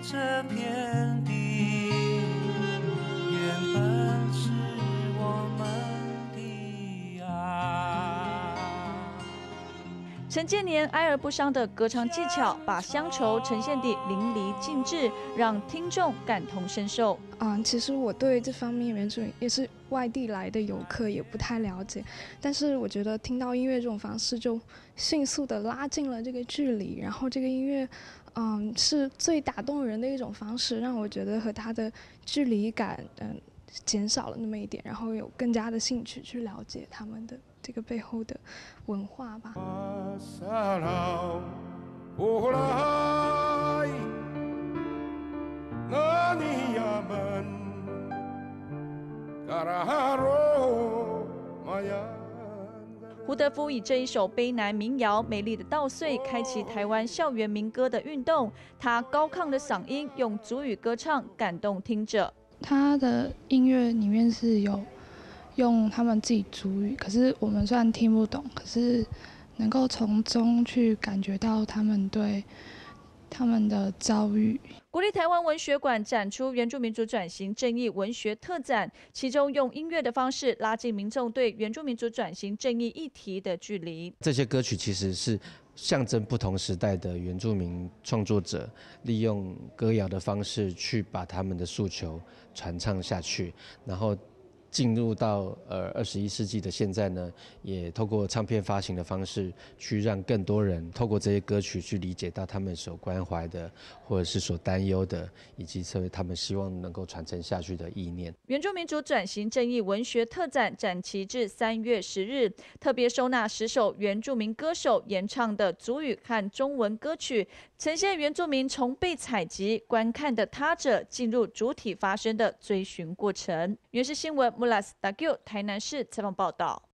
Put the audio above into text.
这片地，原本是我们的爱。 陈建年哀而不伤的歌唱技巧，把乡愁呈现得淋漓尽致，让听众感同身受。 其实我对这方面原住民也是外地来的游客，也不太了解。但是我觉得听到音乐这种方式，就迅速的拉近了这个距离。然后这个音乐，是最打动人的一种方式，让我觉得和他的距离感，减少了那么一点，然后有更加的兴趣去了解他们的这个背后的文化吧。 胡德夫以这一首卑南民谣《美丽的稻穗》开启台湾校园民歌的运动。他高亢的嗓音用族语歌唱，感动听者。 他的音乐里面是有用他们自己族语，可是我们虽然听不懂，可是能够从中去感觉到他们对他们的遭遇。 国立台湾文学馆展出原住民族转型正义文学特展，其中用音乐的方式拉近民众对原住民族转型正义议题的距离。 这些歌曲其实是象征不同时代的原住民创作者，利用歌谣的方式去把他们的诉求传唱下去，然后进入到21世纪的现在呢，也透过唱片发行的方式，去让更多人透过这些歌曲去理解到他们所关怀的，或者是所担忧的，以及他们希望能够传承下去的意念。 原住民族转型正义文学特展展期至3月10日，特别收纳10首原住民歌手演唱的族语和中文歌曲，呈现原住民从被采集、观看的他者进入主体发声的追寻过程。原视新闻穆拉斯达 Q 台南市采访报道。